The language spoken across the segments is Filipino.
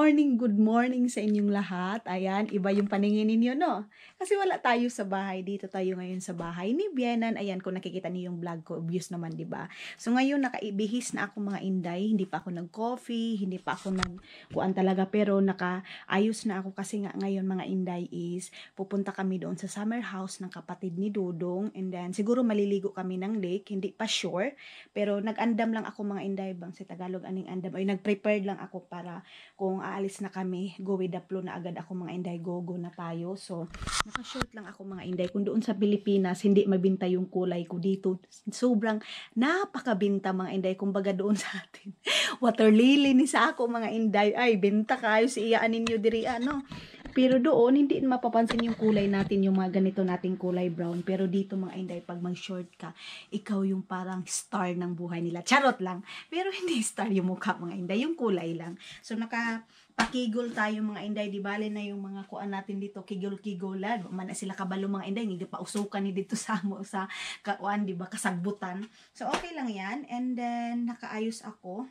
good morning sa inyong lahat. Ayan, iba yung paningin ninyo, no? Kasi wala tayo sa bahay. Dito tayo ngayon sa bahay ni Bienan. Ayan, kung nakikita niyo yung vlog ko, obvious naman, di ba? So ngayon, nakaibihis na ako mga inday. Hindi pa ako nag-coffee, hindi pa ako nag-kuan talaga. Pero nakaayos na ako kasi nga ngayon mga inday is pupunta kami doon sa summer house ng kapatid ni Dudong. And then, siguro maliligo kami ng lake. Hindi pa sure. Pero nag-andam lang ako mga inday. Bang si Tagalog, aning andam. Ay, nag-prepared lang ako para kung aalis na kami, go with the flow na agad ako mga inday, go na tayo. So, naka-short lang ako mga inday. Kung doon sa Pilipinas, hindi mabinta yung kulay ko dito. Sobrang napakabinta mga inday. Kumbaga doon sa atin. Water lily ni sa ako mga inday. Ay, binta kayo si iyaan ninyo diri ano. Pero doon, hindi mapapansin yung kulay natin, yung mga ganito nating kulay brown. Pero dito mga inday, pag mag-short ka, ikaw yung parang star ng buhay nila. Charot lang. Pero hindi star yung mukha mga inday, yung kulay lang. So, pakigol tayo mga inday, di bale na yung mga kuan natin dito, kigol-kigolan. Man sila kabalo mga inday, hindi pa usukan ni dito sa mo sa kuan, di ba, kasagbutan. So, okay lang yan. And then, nakaayos ako.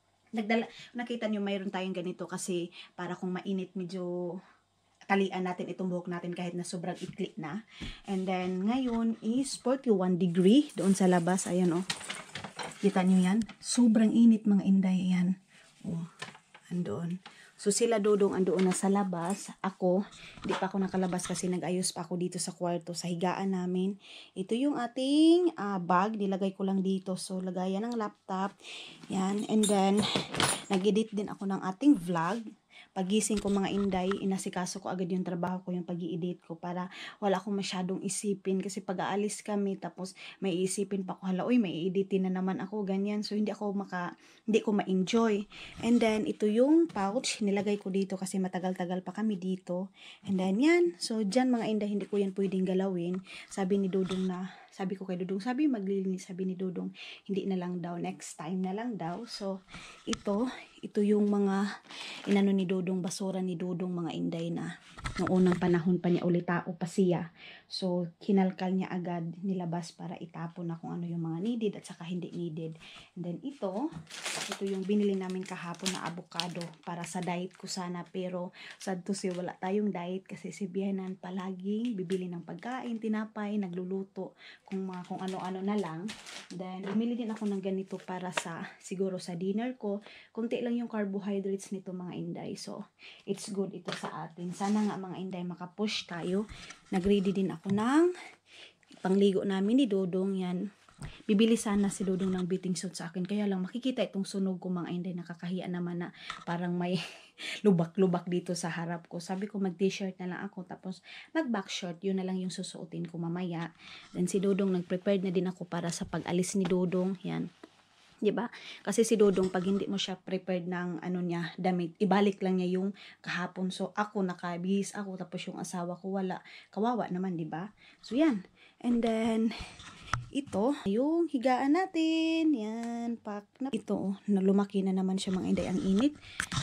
Nakita nyo, mayroon tayong ganito kasi para kung mainit, medyo talian natin itong buhok natin kahit na sobrang ikli na. And then, ngayon is 41 degree doon sa labas. Ayan, oh. Kita nyo yan? Sobrang init, mga inday. Ayan. Oh, andoon. So, sila Dudong andoon na sa labas. Ako, hindi pa ako nakalabas kasi nag-ayos pa ako dito sa kwarto, sa higaan namin. Ito yung ating bag. Nilagay ko lang dito. So, lagayan ng laptop. Yan. And then, nag-edit din ako ng ating vlog. Pagising ko mga inday, inasikaso ko agad yung trabaho ko, yung pag-i-edit ko para wala akong masyadong isipin kasi pag aalis kami tapos may isipin pa ko, hala, uy, may editin na naman ako, ganyan. So, hindi ko ma-enjoy. And then, ito yung pouch, nilagay ko dito kasi matagal-tagal pa kami dito. And then, yan. So, dyan mga inday, hindi ko yan pwedeng galawin. Sabi ko kay Dudong, maglilinis, sabi ni Dudong, hindi na lang daw, next time na lang daw. So, ito yung mga inano ni Dudong, basura ni Dudong mga inday na noong unang panahon pa niya ulitao pa siya. So, kinalkal niya agad, nilabas para itapon na kung ano yung mga needed at saka hindi needed. And then ito yung binili namin kahapon na avocado para sa diet ko sana, pero sad to say wala tayong diet kasi si Bienan palaging bibili ng pagkain, tinapay, nagluluto kung ano-ano na lang. Then, bumili din ako ng ganito para siguro sa dinner ko. Kunti lang yung carbohydrates nito mga inday. So, it's good ito sa atin. Sana nga mga inday makapush tayo. Nag-ready din ako ng pangligo namin ni Dudong. Yan. Bibili sana si Dudong ng bathing suit sa akin. Kaya lang makikita itong sunog ko mga inday. Nakakahiya naman na parang may lubak-lubak dito sa harap ko. Sabi ko mag-t-shirt na lang ako. Tapos mag-back short. Yun na lang yung susuotin ko mamaya. Then si Dudong nag-prepared na din ako para sa pag-alis ni Dudong. Yan. Diba? Kasi si Dudong, pag hindi mo siya prepared ng damit, ibalik lang niya yung kahapon. So, ako, nakabihis ako, tapos yung asawa ko wala. Kawawa naman, diba? So, yan. And then, ito, yung higaan natin. Yan, ito, lumaki na naman siya mga inday, ang init.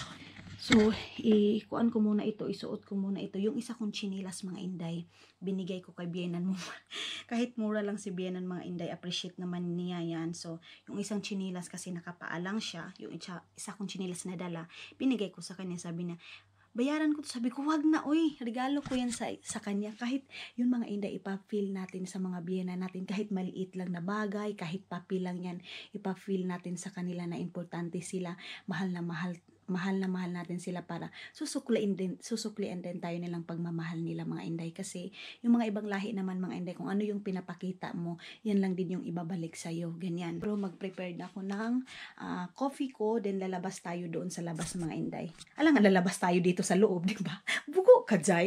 So, isuot ko muna ito. Yung isa kong chinilas mga inday, binigay ko kay Bienan mo. Kahit mura lang si Bienan mga inday, appreciate naman niya yan. So, yung isang chinilas kasi nakapaalang siya, yung isa kong chinilas na dala, binigay ko sa kanya, sabi niya, bayaran ko to. Sabi ko, wag na, oy, regalo ko yan sa kanya. Kahit yung mga inday, ipa-feel natin sa mga Bienan natin, kahit maliit lang na bagay, kahit papi lang yan, ipa-feel natin sa kanila na importante sila, mahal na mahal natin sila para susukliin din tayo nilang pagmamahal nila mga inday. Kasi yung mga ibang lahi naman mga inday, kung ano yung pinapakita mo, yan lang din yung ibabalik sa'yo, ganyan. Pero mag-prepare na ako ng coffee ko, then lalabas tayo doon sa labas mga inday. Alang nga lalabas tayo dito sa loob, di ba? Bugo ka, Jay.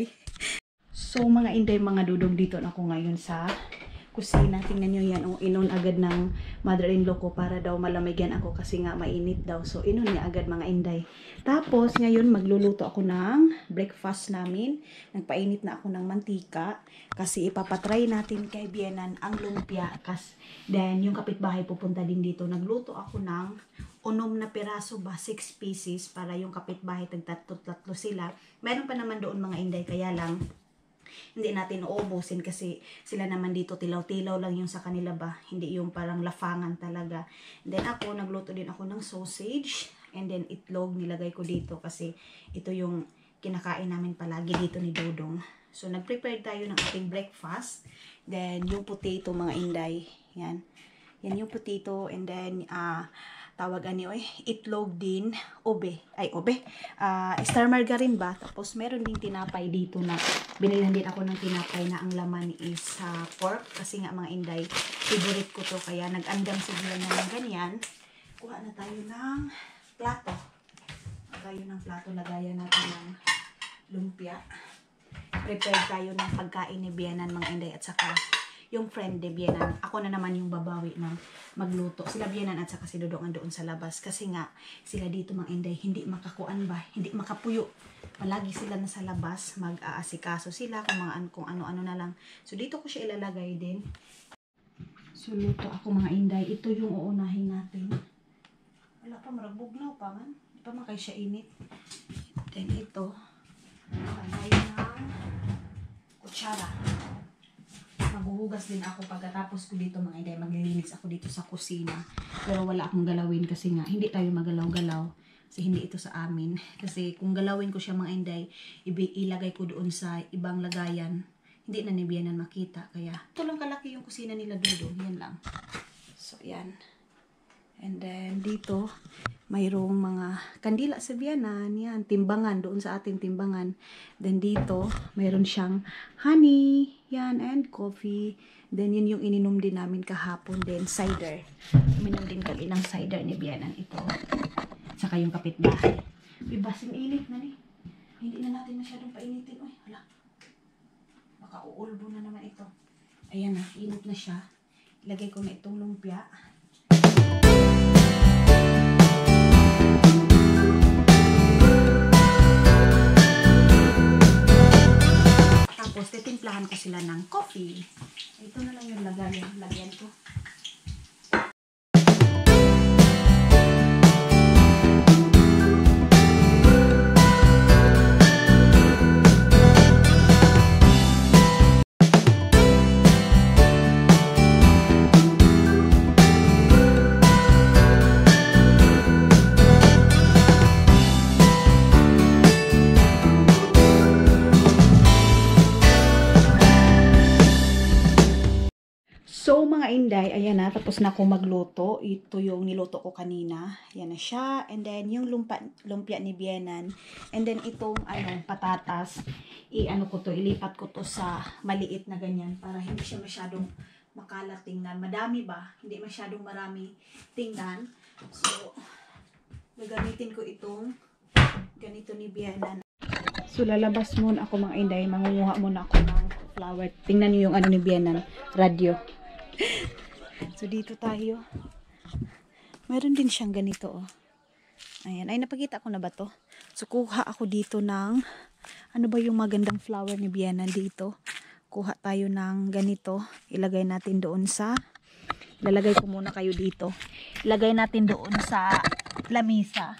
So mga inday, mga Dudong, dito na ako ngayon sa kusina. Tingnan nyo yan. Inon agad ng mother-in-law ko para daw malamigyan ako kasi nga mainit daw. So, inon niya agad mga inday. Tapos, ngayon magluluto ako ng breakfast namin. Nagpainit na ako ng mantika kasi ipapatry natin kay Bienan ang lumpia. Then, yung kapitbahay pupunta din dito. Nagluto ako ng 6 na piraso ba, 6 pieces para yung kapitbahay tagtatlo sila. Meron pa naman doon mga inday, kaya lang hindi natin uubusin kasi sila naman dito tilaw-tilaw lang yung sa kanila ba, hindi yung parang lafangan talaga. And then ako, nagluto din ako ng sausage. And then itlog nilagay ko dito kasi ito yung kinakain namin palagi dito ni Dodong. So nag-prepare tayo ng ating breakfast. Then yung potato mga inday. Yan. Yan yung potato and then tawag itlog din, star margarine ba? Tapos meron din tinapay dito na binilhan din ako ng tinapay na ang laman is pork kasi nga mga inday, favorite ko to kaya nag-andam siguro na ng ganyan. Kuha na tayo ng plato. Lagayan natin ng lumpia. Prepare tayo ng pagkain ni Bianan mga inday at saka yung friend ni Bianan. Ako na naman yung babawi ng magluto. Sila Bianan at saka si Dodong doon sa labas. Kasi nga, sila dito mga inday, hindi makakuan ba? Hindi makapuyo. Palagi sila na sa labas, mag-aasikaso sila kung ano-ano na lang. So, dito ko siya ilalagay din. So, luto ako mga inday. Ito yung uunahin natin. Wala pa, maragbugnaw pa man. Hindi pa makay siya init. Then, ito. Lagay ng kutsara. Maghuhugas din ako pagkatapos ko dito mga inday, maglilinis ako dito sa kusina. Pero wala akong galawin kasi nga hindi tayo magalaw-galaw kasi hindi ito sa amin. Kasi kung galawin ko siya mga inday, ilagay ko doon sa ibang lagayan. Hindi na ni Bianan makita. Kaya ito lang kalaki yung kusina nila Dodong. Yan lang. So yan. And then dito mayroong mga kandila sa Bianan. Yan. Timbangan. Doon sa ating timbangan. Then dito mayroon siyang honey. Yan, and coffee. Then, yun yung ininom din namin kahapon. Then, cider. Uminom din kami ng cider ni Bianan. Ito. Saka yung kapitbahay. Basing init na ni. Hindi na natin masyadong painitin. Uy, hala. Baka uulbo na naman ito. Ayan na, init na siya. Ilagay ko na itong lumpia. Tapos, titimplahan ko sila ng coffee. Ito na lang yung lagyan ko. So, mga inday, ayan na, tapos na ako magluto. Ito yung niluto ko kanina. Ayan na siya. And then, yung lumpia ni Bianan. And then, itong, patatas. Ilipat ko to sa maliit na ganyan para hindi siya masyadong makalat tingnan. Madami ba? Hindi masyadong marami tingnan. So, gagamitin ko itong ganito ni Bianan. So, lalabas muna ako mga inday. Mangunguha muna ako ng flower. Tingnan niyo yung ni Bianan. Radio. So, dito tayo. Meron din siyang ganito, oh. Ayan. Ay, napakita ko na ba to? So, kuha ako dito ng, ano ba yung magandang flower ni Bianan dito? Kuha tayo ng ganito. Ilagay natin doon sa, lalagay ko muna kayo dito. Ilagay natin doon sa lamisa.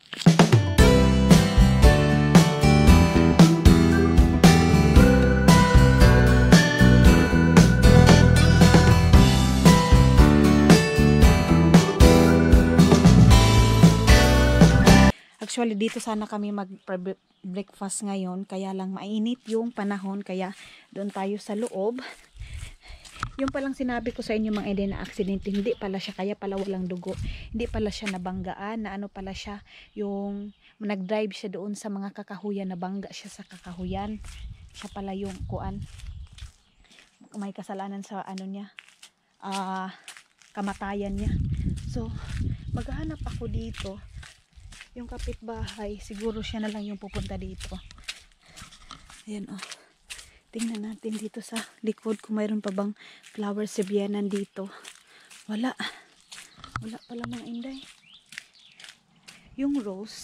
Actually, dito sana kami mag-breakfast ngayon. Kaya lang mainit yung panahon. Kaya doon tayo sa loob. Yung palang sinabi ko sa inyo mga eden na accident. Hindi pala siya. Kaya pala walang dugo. Hindi pala siya nabanggaan. Na ano pala siya. Yung nag-drive siya doon sa mga kakahuyan. Nabangga siya sa kakahuyan. Siya pala yung kuan. May kasalanan sa niya. Kamatayan niya. So, maghahanap ako dito. Yung kapitbahay, siguro siya na lang yung pupunta dito. Ayan, oh. Tingnan natin dito sa likod kung mayroon pa bang flower si Bianan dito. Wala. Wala pala mga inday. Yung rose,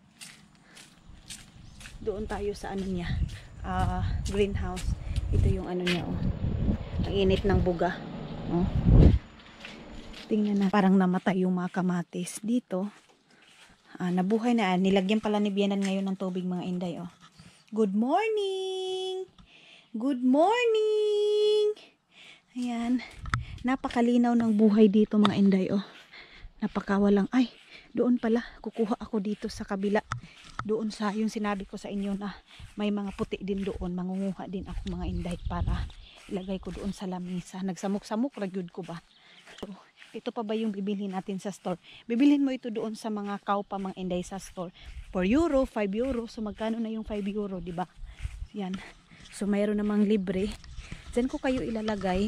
doon tayo sa niya. Greenhouse. Ito yung niya, oh. Ang init ng buga. Oh. Tingnan na. Parang namatay yung mga kamatis dito. Nabuhay na. Nilagyan pala ni Bianan ngayon ng tubig mga inday. Oh. Good morning! Good morning! Ayan. Napakalinaw ng buhay dito mga inday. Oh. napakawalang, ay, doon pala, kukuha ako dito sa kabila. Doon sa, yung sinabi ko sa inyo na may mga puti din doon, mangunguha din ako mga inday para ilagay ko doon sa lamesa. Nagsamok-samok, ragyod ko ba? So, ito pa ba yung bibilhin natin sa store? Bibilhin mo ito doon sa mga kaupa mga inday sa store. 4 euro, 5 euro. So magkano na yung 5 euro, di ba? Yan. So mayroon namang libre. Diyan ko kayo ilalagay.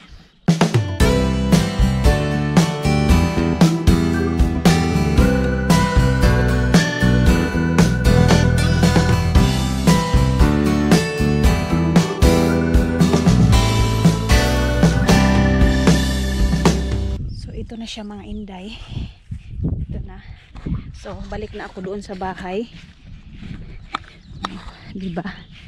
Ito na siya mga inday. Ito na. So, balik na ako doon sa bahay. Diba?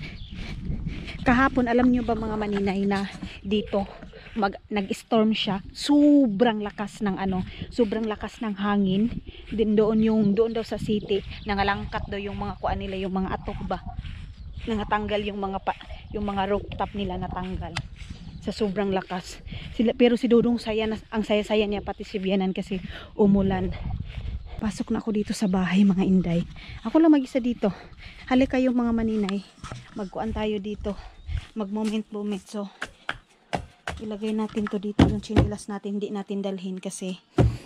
Kahapon, alam nyo ba mga maninay na dito nag-storm siya. Sobrang lakas ng sobrang lakas ng hangin. Din doon daw sa city, nangalangkat daw yung mga kuan nila, yung mga atok ba. Nangatanggal yung mga rooftop nila natanggal. Sa sobrang lakas. Pero si Dudong ang saya-saya niya, pati si Bianan kasi umulan. Pasok na ako dito sa bahay mga inday. Ako lang mag-isa dito. Halika kayong mga maninay. Magkuan tayo dito. Mag-moment. So, ilagay natin to dito. Yung chinilas natin, hindi natin dalhin kasi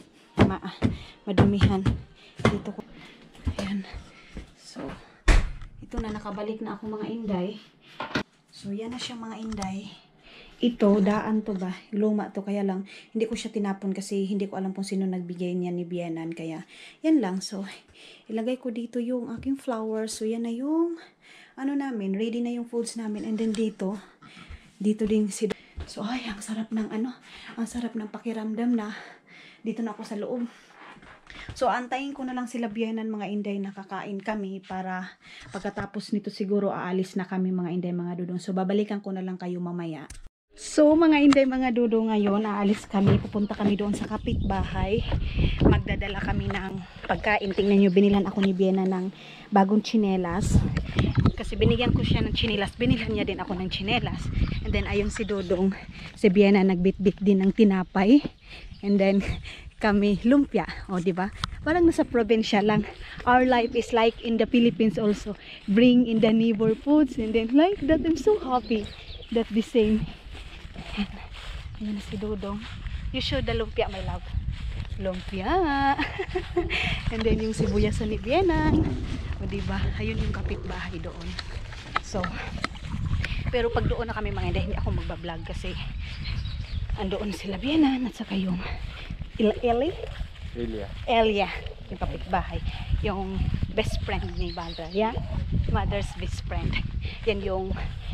madumihan. Dito ko. Ayan. So, ito na, nakabalik na ako mga inday. So, yan na siya mga inday. Ito, daan to ba? Luma to, kaya lang, hindi ko siya tinapon kasi hindi ko alam kung sino nagbigay niya ni Bianan. Kaya, yan lang. So, ilagay ko dito yung aking flowers. So, yan na yung, namin, ready na yung foods namin. And then dito din si, so, ay, ang sarap ng pakiramdam na, dito na ako sa loob. So, antayin ko na lang sila Bianan mga inday, nakakain kami para pagkatapos nito siguro aalis na kami mga inday mga dudong. So, babalikan ko na lang kayo mamaya. So mga inday mga dudong, ngayon aalis kami, pupunta kami doon sa kapitbahay. Magdadala kami ng pagkain. Tingnan nyo, binilan ako ni Bianan ng bagong tsinelas. Kasi binigyan ko siya ng tsinelas, binilan niya din ako ng tsinelas. And then ayun si Dudong, si Bianan nagbitbit din ng tinapay. And then kami lumpia, o di ba? Parang nasa probinsya lang. Our life is like in the Philippines also. Bring in the neighbor foods and then like that, I'm so happy that the same. Ayan na si Dudong. You show the lumpia, my love. Lumpia. And then yung sibuyas ni Bianan. O diba? Ayun yung kapitbahay doon. So, pero pag doon na kami mga hindi ako magbablog kasi andoon sila Bianan at saka yung Elia, yung kapitbahay. Yung best friend ni Bandra. Yeah? Mother's best friend. Yan yung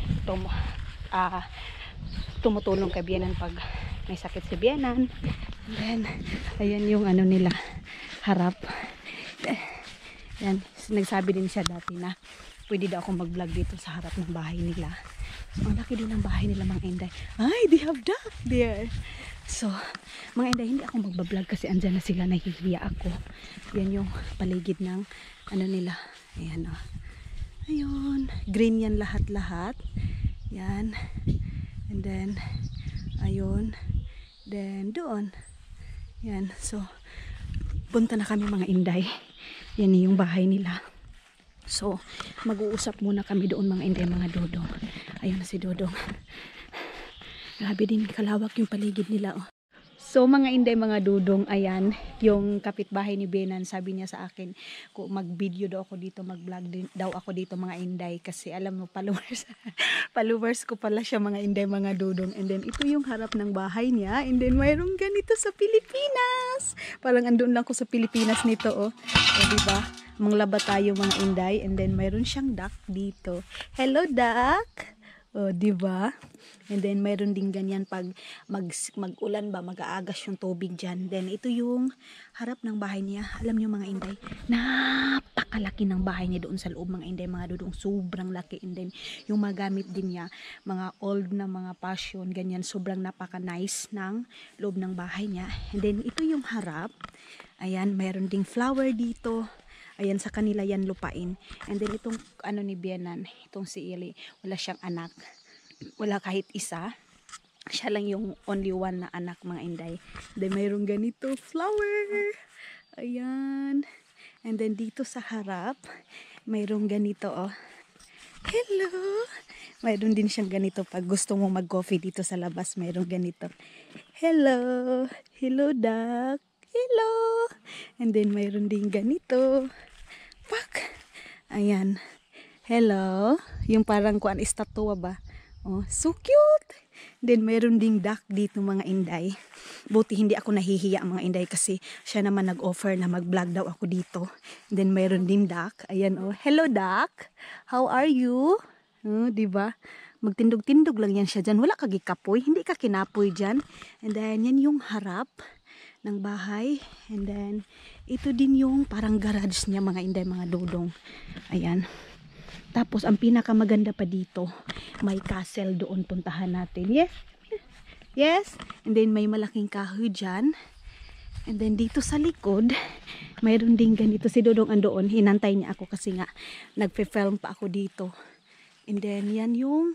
tumutulong kay Bianan pag may sakit si Bianan. And then, ayan yung nila, harap. Yan, nagsabi din siya dati na pwede daw akong mag-vlog dito sa harap ng bahay nila. So, ang laki din ng bahay nila mga inday. Ay, they have duck there. So, mga inday, hindi ako magbablog kasi andyan na sila, nahihiya ako. Yan yung paligid ng nila. Ayan o. Ayun, green yan lahat-lahat. Yan. And then, ayun. Then, doon. Yan. So, punta na kami mga inday. Yan yung bahay nila. So, mag-uusap muna kami doon mga inday, mga dudong. Ayun na si Dudong. Grabe din, kalawak yung paligid nila. Oh. So, mga inday, mga dudong, ayan, yung kapitbahay ni Bianan, sabi niya sa akin, kung mag-video daw ako dito, mag-vlog daw ako dito mga inday, kasi alam mo, followers ko pala siya mga inday, mga dudong. And then, ito yung harap ng bahay niya, and then, mayroong ganito sa Pilipinas. Parang andun lang ko sa Pilipinas nito, oh. O, diba? Manglaba tayo mga inday, and then, mayroon siyang duck dito. Hello, duck! O, diba? And then, mayroon din ganyan pag mag-ulan ba, mag-aagas yung tubig dyan. Then, ito yung harap ng bahay niya. Alam niyo mga inday, napakalaki ng bahay niya doon sa loob mga inday, mga dudong. Sobrang laki. And then, yung magamit din niya, mga old na mga passion, ganyan. Sobrang napaka-nice ng loob ng bahay niya. And then, ito yung harap. Ayan, mayroon ding flower dito. Ayan, sa kanila yan lupain. And then itong ni Bianan, itong si Eli, wala siyang anak. Wala kahit isa. Siya lang yung only one na anak, mga inday. Then mayroong ganito flower. Ayan. And then dito sa harap, mayroong ganito, oh. Hello! Mayroon din siyang ganito pag gusto mo mag-coffee dito sa labas. Mayroong ganito. Hello! Hello, duck! Hello! And then mayroon din ganito. Pak! Ayan. Hello! Yung parang kuan estatwa ba? Oh, so cute! Then mayroon ding duck dito, mga inday. Buti hindi ako nahihiya, mga inday, kasi siya naman nag-offer na mag-vlog daw ako dito. Then mayroon ding duck. Ayan, oh. Hello, duck! How are you? Diba? Magtindog-tindog lang yan siya dyan. Wala ka gikapoy. Hindi ka kinapoy dyan. And then, yan yung harap ng bahay. And then, ito din yung parang garage niya, mga inday, mga dudong. Ayan. Tapos, ang pinakamaganda pa dito, may castle doon, puntahan natin. Yes? Yes? And then, may malaking kahoy dyan. And then, dito sa likod, mayroon din ganito. Si Dodong andoon, hinantay niya ako kasi nga, nagpe-film pa ako dito. And then, yan yung,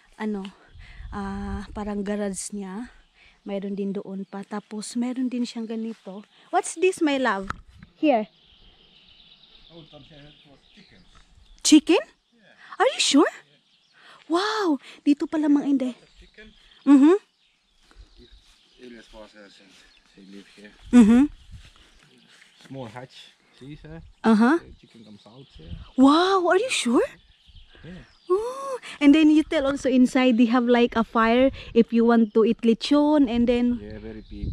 parang garage niya. Mayroon din doon pa. Tapos, mayroon din siyang ganito. What's this, my love? Here. Oh, it was chickens. Chicken? Are you sure? Wow! Dito pala, mga inday. Chicken? Elias was they live here. Small hatch. See, sir? The chicken comes out here. Wow! Are you sure? Yeah. Oh, and then you tell also inside they have like a fire if you want to eat lechon, and then Yeah, very big.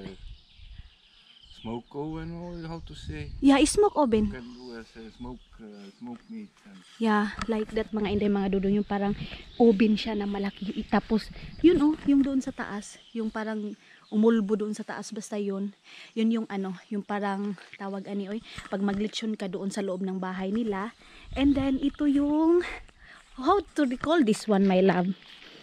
Smoke oven, or how to say? yeah, smoke oven. You can do as smoke meat. And Yeah, like that, mga inday, mga dudong, yung parang oven siya na malaki. Tapos yun, oh, yung doon sa taas, yung parang umulbo doon sa taas, basta yun yung yung parang tawag oy, pag maglechon ka doon sa loob ng bahay nila. And then ito yung, how to recall this one, my love?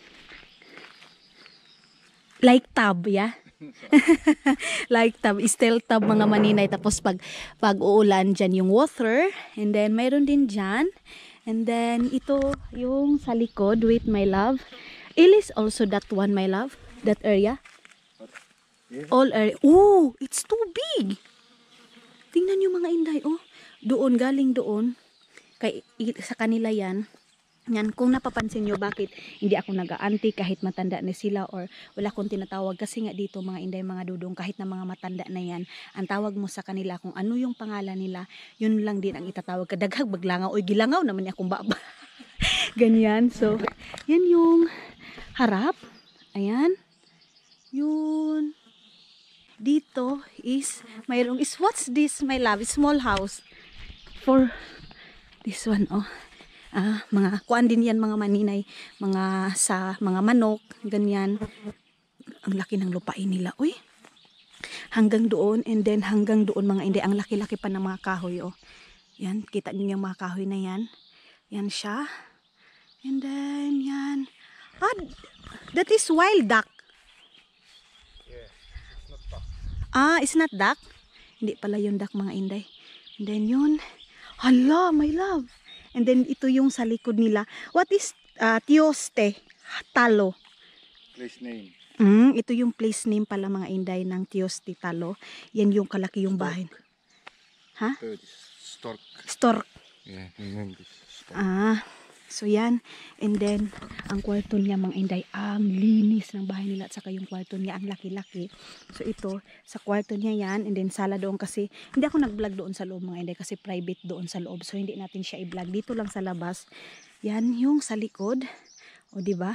Like tub, yeah? Like tub, still tub, mga maninay. Tapos pag uulan dyan yung water. And then mayroon din dyan. And then ito yung sa likod. Wait, my love. Is also that one, my love? That area? yeah. All area. Oh, it's too big. Tingnan nyo, mga inday. Oh, doon, galing doon. Sa kanila yan. Yan, kung napapansin nyo, bakit hindi ako nag-auntie kahit matanda na sila, or wala akong tinatawag, kasi nga dito, mga inday, mga dudong, kahit na mga matanda na yan, ang tawag mo sa kanila kung ano yung pangalan nila, yun lang din ang itatawag. Kadaghag baglangaw, oy gilangaw naman niya kung baba. Ganyan. So, yan yung harap. Ayan. Yun. Dito is, mayroong, what's this, my love? Small house. For this one, oh. Mga kuan din yan, mga maninay, mga manok, ganyan. Ang laki ng lupain nila, uy. Hanggang doon, and then hanggang doon, mga inday, ang laki-laki pa ng mga kahoy, oh. Yan, kita niyo yung mga kahoy na yan. Yan siya. And then, yan. That is wild duck. Yeah, it's not tough. It's not duck? Hindi pala yung duck, mga inday. And then yun. Hala, my love. And then ito yung sa likod nila. What is Tioste Talo? Place name. Ito yung place name pala, mga inday, ng Tioste Talo. Yan yung kalaki yung bahay. Ha? Stork. Stork. Yeah, in English. Stork. So yan. And then, ang kwarto niya, mga inday, ang linis ng bahay nila, at saka yung kwarto niya, ang laki-laki. So ito, sa kwarto niya yan, and then sala doon, kasi hindi ako nag-vlog doon sa loob, mga inday, kasi private doon sa loob. So hindi natin siya i-vlog. Dito lang sa labas. Yan yung sa likod. O, diba?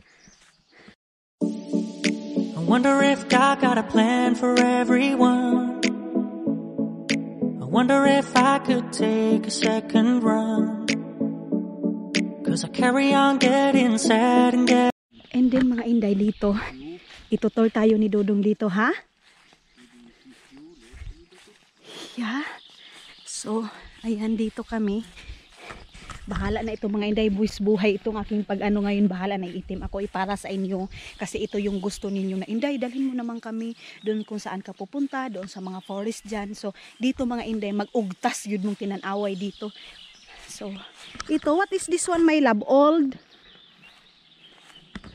I wonder if God got a plan for everyone. I wonder if I could take a second run. Cause I carry on getting sad and get. And then, mga inday, dito, itutor tayo ni Dodong dito, ha? Yeah. So, ayan, dito kami. Bahala na ito, mga inday, buhay itong aking pag-ano ngayon, bahala na itim ako, para sa inyo, kasi ito yung gusto ninyo na, inday, dalhin mo naman kami doon kung saan ka pupunta, doon sa mga forest dyan. So, dito, mga inday, mag-ugtas yun mong tinanaway dito. So, ito, what is this one, my love? Old?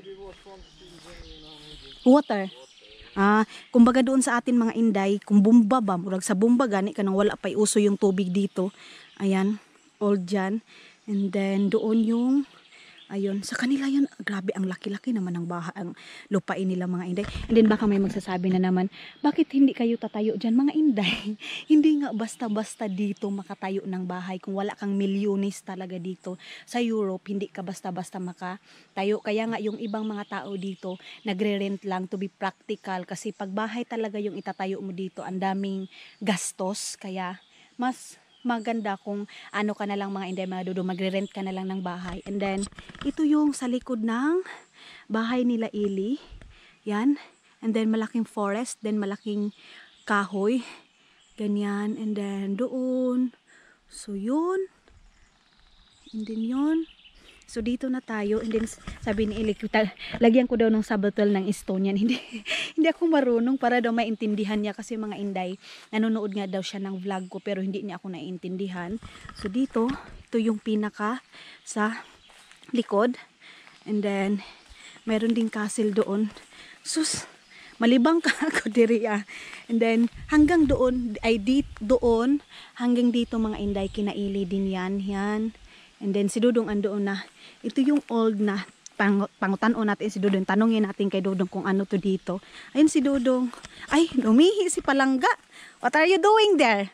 Maybe it was from the season, you know, maybe. Water. Kumbaga doon sa atin mga Inday, kung bumba ba, murag sa bumba gani ka nang wala pa'y uso yung tubig dito. Ayan, old dyan. And then doon yung, ayun, sa kanila yan, grabe ang laki-laki naman ng baha, ang lupain nila mga Inday. And then baka may magsasabi na naman, bakit hindi kayo tatayo dyan mga Inday? Hindi nga basta-basta dito makatayo ng bahay kung wala kang milyones talaga dito. Sa Europe, hindi ka basta-basta makatayo. Kaya nga yung ibang mga tao dito, nagre-rent lang to be practical. Kasi pag bahay talaga yung itatayo mo dito, ang daming gastos. Kaya mas maganda kung ano ka na lang mga Inday, mga dudo, magre-rent ka na lang ng bahay. And then, ito yung sa likod ng bahay nila Ili. Yan. And then, malaking forest. Then, malaking kahoy. Ganyan. And then, doon. So, yun. And then, yun. So, dito na tayo. And then, sabi ni Ili, lagyan ko daw ng sabatal ng Estonian. Hindi ako marunong para daw maintindihan niya. Kasi mga Inday, nanonood nga daw siya ng vlog ko. Pero hindi niya ako naiintindihan. So, dito, ito yung pinaka sa likod. And then, mayroon ding castle doon. Sus, malibang ka ako diri ah. And then, hanggang doon, doon, hanggang dito mga Inday, kinaili din yan. Yan. And then, si Dudong andoon na. Ito yung old na pangutan-o natin si Dudong. Tanungin natin kay Dudong kung ano to dito. Ayun si Dudong. Ay, lumihi si Palangga. What are you doing there?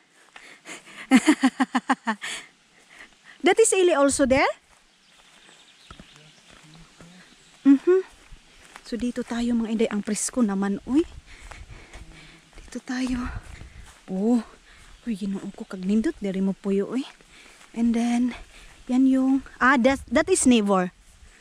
That is Ili also there? So dito tayo mga Inday, ang presko naman, uy. Dito tayo. Oh, uy, ginoo ko kag nindot diri mo puyo, uy. And then yan yung that is neighbor.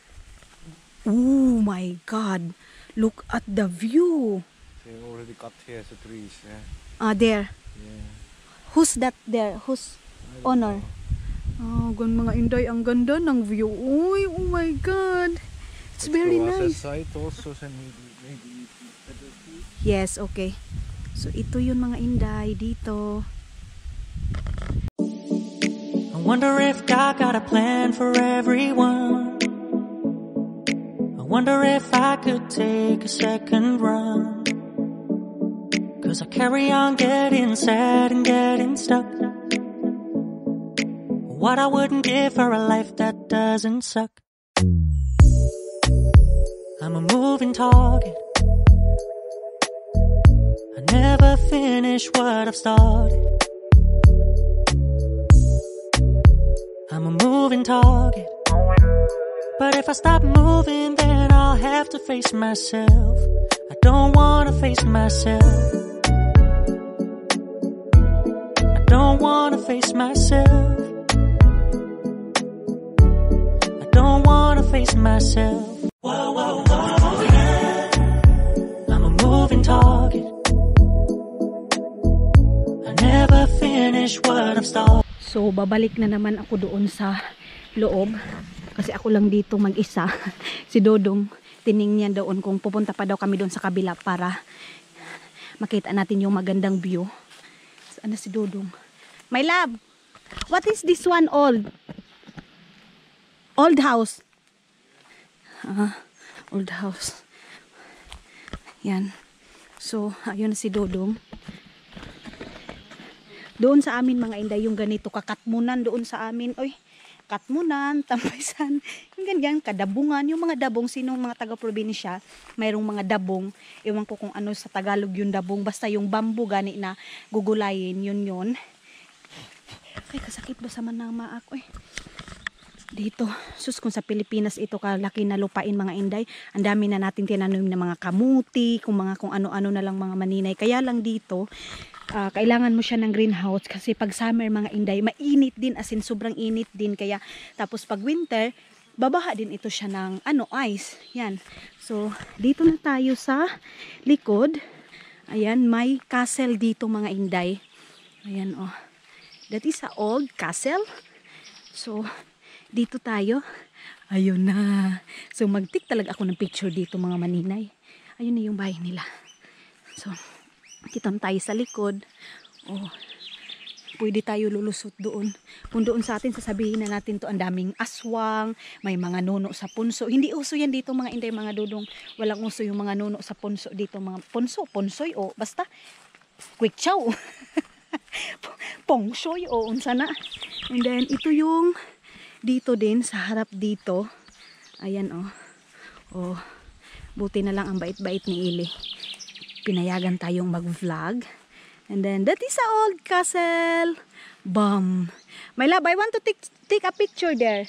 Oh my God, look at the view. They already cut here the trees, yeah. There. Yeah. Who's that there? Who's owner? Gan mga Inday, ang ganda ng view. Uy, oh my God. It's very nice. Side also, maybe Yes, okay. So ito yun mga Inday dito. I wonder if God got a plan for everyone. I wonder if I could take a second run. 'Cause I carry on getting sad and getting stuck. What I wouldn't give for a life that doesn't suck. I'm a moving target. I never finish what I've started. I'm a moving target. But if I stop moving, then I'll have to face myself. I don't wanna face myself. I don't wanna face myself. I don't wanna face myself. Whoa, whoa, whoa, yeah. I'm a moving target. I never finish what I've started. So, babalik na naman ako doon sa loob. Kasi ako lang dito mag-isa. Si Dodong, tiningnan doon kung pupunta pa daw kami doon sa kabila para makita natin yung magandang view. Saan na si Dodong? My love, what is this one old? Old house. Old house. Yan. So, ayun na si Dodong. Doon sa amin mga Inday, yung ganito, kakatmunan doon sa amin. Oy, katmunan, tambaysan, yung ganyan, kadabungan. Yung mga dabong, sinong mga taga-probinsya, mayroong mga dabong. Ewan ko kung ano sa Tagalog yung dabong. Basta yung bamboo gani na gugulayin, yun. Ay, kasakit ba sa manama ako eh. Dito, sus, kung sa Pilipinas ito kalaki na lupain mga Inday, ang dami na natin tinanim na mga kamuti, kung ano-ano na lang mga maninay. Kaya lang dito, kailangan mo siya ng greenhouse kasi pag summer mga Inday, mainit din, as in sobrang init din. Kaya, tapos pag winter, babaha din ito siya ng ice. Yan. So, dito na tayo sa likod. Ayan, may castle dito mga Inday. Ayan, oh. That is a old castle. So, dito tayo. Ayun na. So, mag-take talaga ako ng picture dito mga maninay. Ayun na yung bahay nila. So, kita tayo sa likod. Oh. pwede tayo lulusot doon. Kung doon sa atin, sasabihin na natin to ang daming aswang, may mga nuno sa punso. Hindi uso yan dito mga Inday, mga dudong. Walang uso yung mga nuno sa punso dito, mga punso, ponsoy o basta quick chow. Pongsoy o unsa na. And then ito yung dito din sa harap dito. Ayan oh. Oh, buti na lang ang bait-bait ni Ili. Pinayagan tayong mag-vlog. And then that is a old castle. Bam. My love, I want to take a picture there.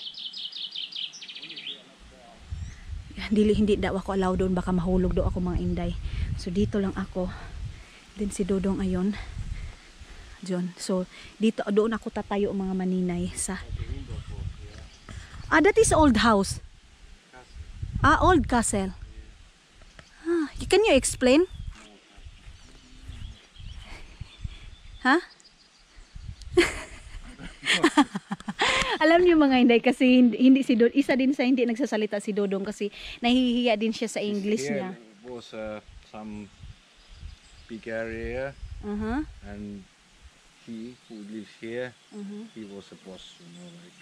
Hindi daw ako allow doon, baka mahulog daw ako mga Inday. So dito lang ako. Then si Dodong ayon. Diyon. So dito doon ako tatayo mga maninay sa. Ah, that is old house. Ah, old castle. Ah, can you explain? Ha? Alam niyo mga Inday, kasi hindi si Dodong, isa din sa hindi nagsasalita si Dodong kasi nahihiya din siya sa English Here niya. was some big area, and he who lives here, he was a boss, you know, like.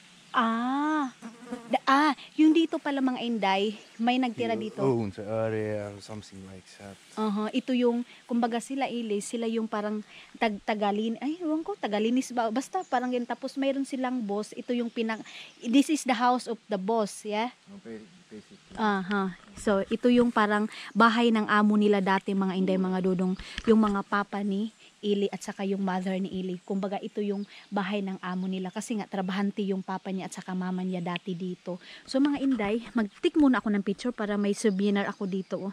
Yung dito pala mga Inday, may nagtira He dito. owns the area or something like that. Ito yung, kumbaga sila yung parang tagalinis ba? Basta parang yun. Tapos mayroon silang boss. Ito yung this is the house of the boss, yeah? Basically. So, ito yung parang bahay ng amo nila dati mga Inday, mga dudong. Yung mga papa ni Ili at saka yung mother ni Ili. Kumbaga ito yung bahay ng amo nila kasi nga trabahante yung papa niya at saka mama niya dati dito. So mga Inday, mag-take muna ako ng picture para may souvenir ako dito.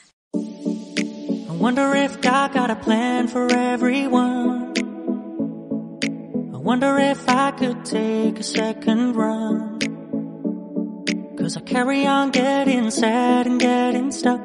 I wonder if God got a plan for everyone. I wonder if I could take a second run. 'Cause I carry on getting sad and getting stuck.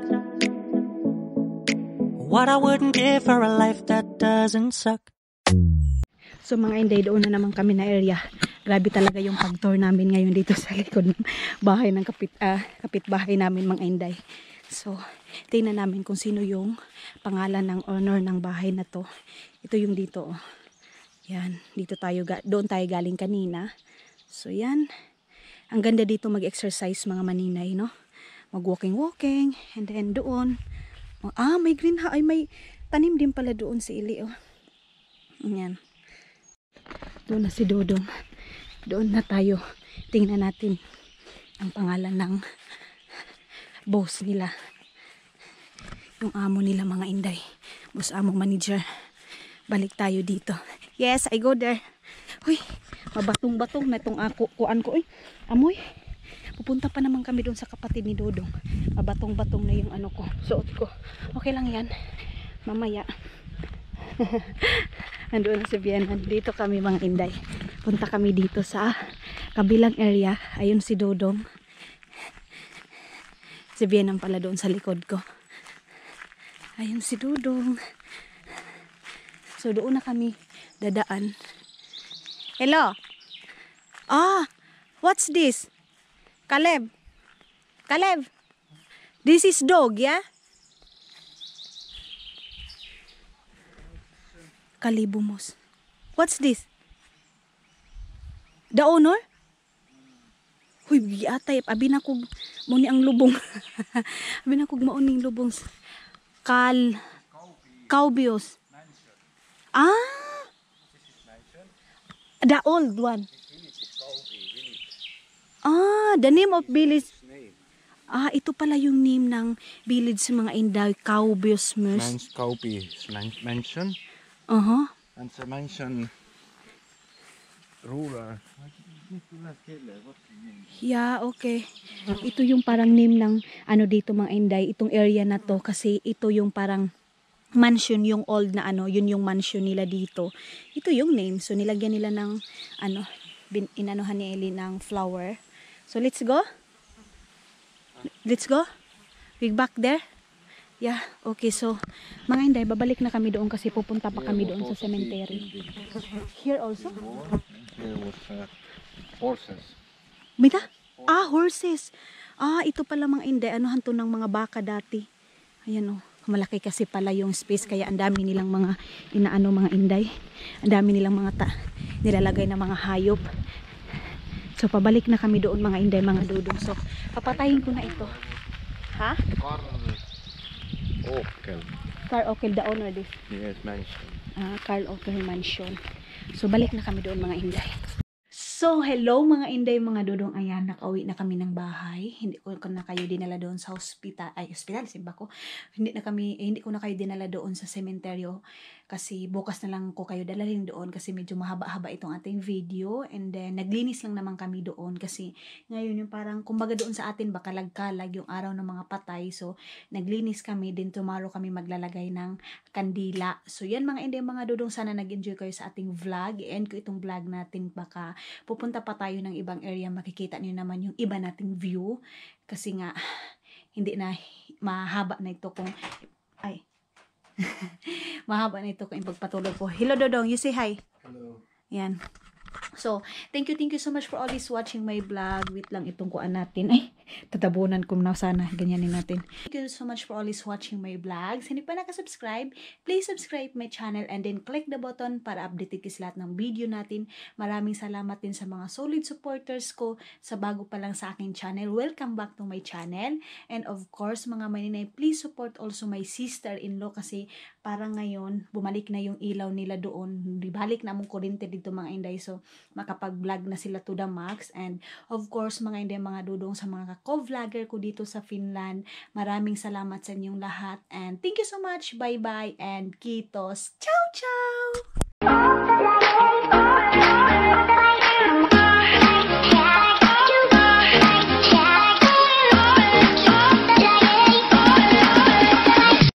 What I wouldn't give for a life that doesn't suck. So mga Inday, doon na naman kami na area. Grabe talaga yung pag-tour namin ngayon dito sa likod ng bahay ng kapitbahay namin mga Inday. So, tingnan namin kung sino yung pangalan ng owner ng bahay na to. Ito yung dito. Oh. Yan, doon tayo galing kanina. So yan. Ang ganda dito mag-exercise mga maninay, no? Mag-walking, and then doon. May may tanim din pala doon si Ili, oh. Yan. Doon na si Dodong. Doon na tayo. Tingnan natin ang pangalan ng boss nila. Yung amo nila mga Inday. Boss, amo, manager. Balik tayo dito. Yes, I go there. Uy, mabatong-batong na itong kuan ko. Uy, amoy. Pupunta pa naman kami doon sa kapatid ni Dodong. Mabatong-batong na yung ko, suot ko. Okay lang yan. Mamaya. Nandoon na si Vienna. Dito kami mga Inday. Punta kami dito sa kabilang area. Ayun si Dodong. Si Vienna pala doon sa likod ko. Ayun si Dodong. So doon na kami dadaan. Hello. What's this? Caleb. This is dog, yeah? Kalibumos. What's this? The owner? Huy, giatay. Abi na kog mo ni ang lubong. Abi na kog mauning lubong. Kaubios. The old one. The name of village. Ito pala yung name ng village sa mga Inday, Kaubios. Kaubi mansion. And the mansion ruler. Yeah, okay. Ito yung parang name ng dito mga Inday, itong area na to kasi ito yung parang mansion, yung old na yun yung mansion nila dito. Ito yung name. So nilagyan nila ng inanuhan ni Eli ng flower. So let's go. We back there. Yeah, okay. So mga Inday, babalik na kami doon kasi pupunta pa kami doon sa cemetery. Here also? Here was horses. Mita? Horses. Ito pala mga Inday, anuhan to ng mga baka dati. Ayan oh. Malaki kasi pala yung space, kaya ang dami nilang mga inaano, mga inday. Ang dami nilang mga nilalagay na mga hayop. So pabalik na kami doon mga inday, mga dudong. So papatayin ko na ito. Ha? Carl Okel, the owner this. Yes, mansion. Carl Okel Mansion. So balik na kami doon mga inday. So, hello mga inday, mga dudong. Ayan, nakauwi na kami ng bahay. Hindi ko na kayo dinala doon sa hospital. Simba ko. Hindi ko na kayo dinala doon sa sementeryo. Kasi bukas na lang ko kayo dalalhin doon kasi medyo mahaba-haba itong ating video. And then, naglinis lang naman kami doon kasi ngayon yung parang, kumbaga doon sa atin, bakalag-kalag yung araw ng mga patay. So, naglinis kami. Then, tomorrow kami maglalagay ng kandila. So, yan mga inday, mga dudong. Sana nag-enjoy kayo sa ating vlog. I-end ko itong vlog natin. Baka pupunta pa tayo ng ibang area, makikita niyo naman yung iba nating view kasi nga hindi na mahaba na ito kung mahaba na ito kung ipagpatuloy ko. Hello Dodong, you say hi. Hello. Yan. So, thank you so much for always watching my vlog. Wait lang, itong kuan natin. Ay, tatabunan ko na sana. Ganyanin natin. Thank you so much for always watching my vlogs. Hindi pa nakasubscribe, please subscribe my channel and then click the button para updated kayo sa lahat ng video natin. Maraming salamat din sa mga solid supporters ko sa bago pa lang sa aking channel. Welcome back to my channel. And of course, mga maninay, please support also my sister-in-law kasi parang ngayon, bumalik na yung ilaw nila doon. Balik na mong kuryente dito mga inday. So, makapag-vlog na sila to the max. And of course, mga inday, mga dudong sa mga co-vlogger ko dito sa Finland. Maraming salamat sa inyong lahat. And thank you so much. Bye-bye and kitos. Ciao, ciao!